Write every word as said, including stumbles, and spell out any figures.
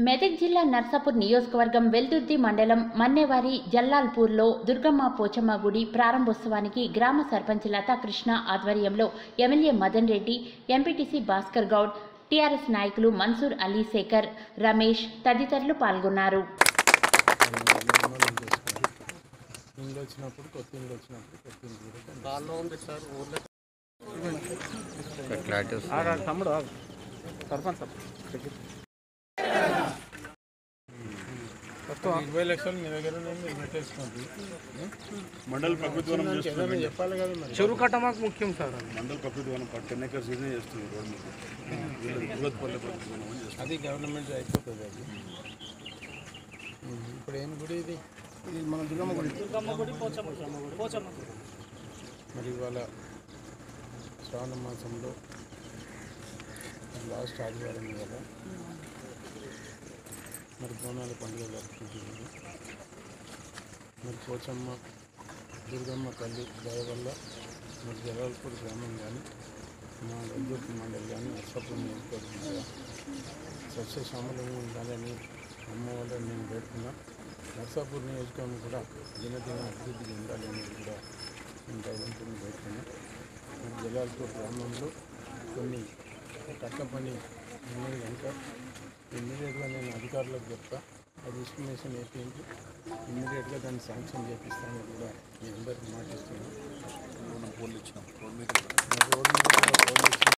మెదక్ జిల్లా నర్సాపూర్ నియోజకవర్గం వెల్దుర్తి మండలం మన్నెవారి జల్లాల్పూర్లో దుర్గమ్మ పోచమ్మ గుడి ప్రారంభోత్సవానికి గ్రామ సర్పంచ్ లతా కృష్ణ ఆధ్వర్యంలో MLA Madan Reddy, MPTC Bhaskar Goud, TRS నాయకులు మన్సూర్ అలీ శేఖర్, రమేష్ తదితరులు పాల్గొన్నారు. ఇరవై లక్షలు మీ దగ్గర పెట్టేసుకోండి. మండల ప్రకృతి వనం చెప్పాలి కదా, చెరువు కట్ట మాకు ముఖ్యం సార్. మండల ప్రకృతి వనం టెన్ ఎకర్స్ ఇదే చేస్తుంది రోడ్ మీద అది గవర్నమెంట్ అయిపోతుంది. అది ఇప్పుడు ఏం గుడి ఇది? ఇది మన దుర్గమ్మ గుడి. దుర్గమ్మ గుడి పోచమ్మ. మరి ఇవాళ శ్రావణ మాసంలో లాస్ట్ ఆదివారం కదా మరి బోనాల పండుగ జరుపుకుంటున్నారు. మరి పోచమ్మ దుర్గమ్మ తల్లి దయ వల్ల మరి జలాల్పూర్ గ్రామం కానీ మా వెల్దుర్తి మండలి కానీ నర్సాపూర్ నియోజకవర్గం సస్యశ్యామలంగా ఉండాలని అమ్మ వాళ్ళని నేను పెడుతున్నా. నర్సాపూర్ నియోజకవర్గం కూడా దినదిన అభివృద్ధి ఉండాలని కూడా నేను భగవంతుని పెడుతున్నా. మరి జలాల్పూర్ గ్రామంలో కొన్ని కట్ట పని ఉన్నది కనుక ఇమ్మీడియట్గా నేను అధికారులకు చెప్తా. అది ఎస్టిమేషన్ అయిపోయింది, ఇమ్మీడియట్గా దాన్ని శాంక్షన్ చేపిస్తానని కూడా మీ అందరికీ మాటిస్తున్నాను. రోడ్డు మీద రోడ్డు మీద